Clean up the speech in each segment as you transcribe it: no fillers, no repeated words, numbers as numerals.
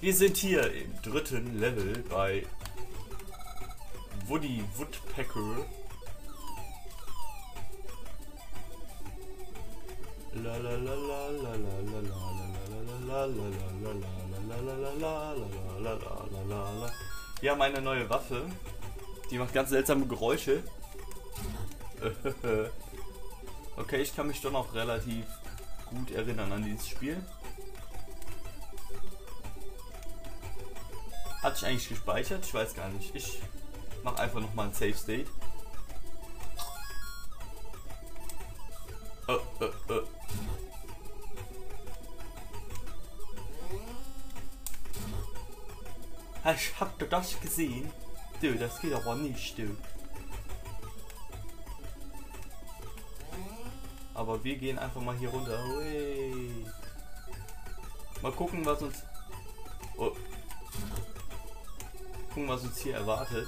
Wir sind hier im dritten Level bei Woody Woodpecker. Wir haben eine neue Waffe, die macht ganz seltsame Geräusche. Okay, ich kann mich doch noch relativ gut erinnern an dieses Spiel. Hatte ich eigentlich gespeichert? Ich weiß gar nicht. Ich mache einfach nochmal ein Save State. Ich hab doch das gesehen. Du, das geht aber nicht, du. Aber wir gehen einfach mal hier runter. Ui. Mal gucken, was uns... Oh. Gucken, was uns hier erwartet.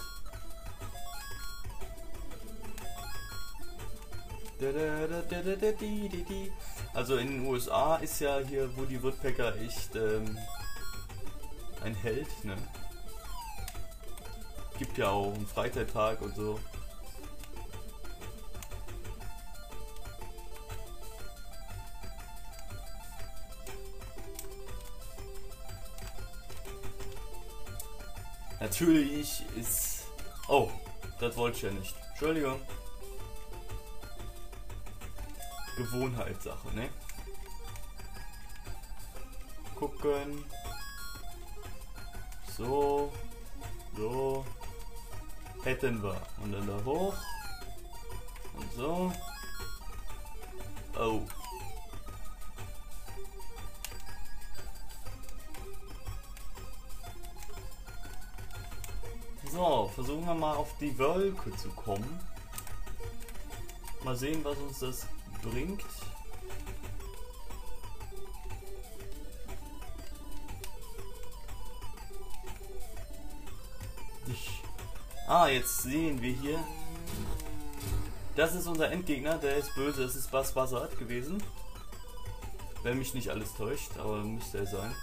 Also in den USA ist ja hier Woody Woodpecker echt ein Held, ne? Gibt ja auch einen Freitag und so. Natürlich ist... Oh, das wollte ich ja nicht. Entschuldigung. Gewohnheitssache, ne? Gucken. So. So. Hätten wir. Und dann da hoch. Und so. Oh. So, versuchen wir mal auf die Wolke zu kommen. Mal sehen, was uns das bringt. Jetzt sehen wir hier. Das ist unser Endgegner, der ist böse, das ist Buzz Buzzard gewesen. Wenn mich nicht alles täuscht, aber müsste er sein.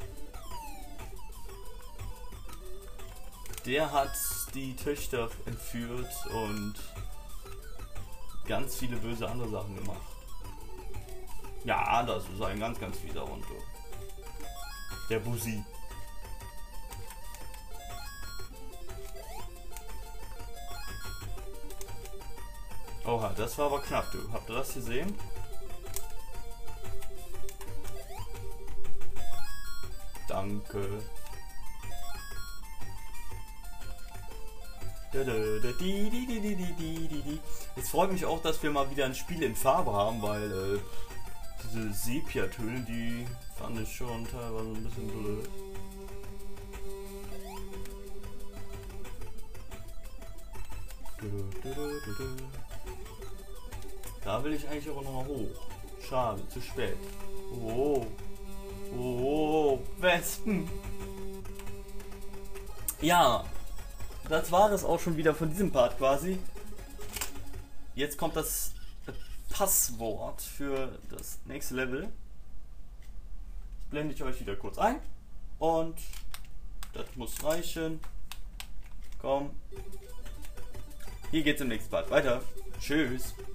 Der hat die Töchter entführt und ganz viele böse andere Sachen gemacht. Ja, das ist ein ganz fieser Hund. Der Busi. Oha, das war aber knapp, du. Habt ihr das gesehen? Danke. Jetzt freut mich auch, dass wir mal wieder ein Spiel in Farbe haben, weil diese Sepia-Töne, die fand ich schon teilweise ein bisschen blöd. Da will ich eigentlich auch noch mal hoch. Schade, zu spät. Oh, oh, Wespen. Ja, das war es auch schon wieder von diesem Part quasi. Jetzt kommt das Passwort für das nächste Level. Das blende ich euch wieder kurz ein. Und das muss reichen. Komm. Hier geht's im nächsten Part weiter. Tschüss.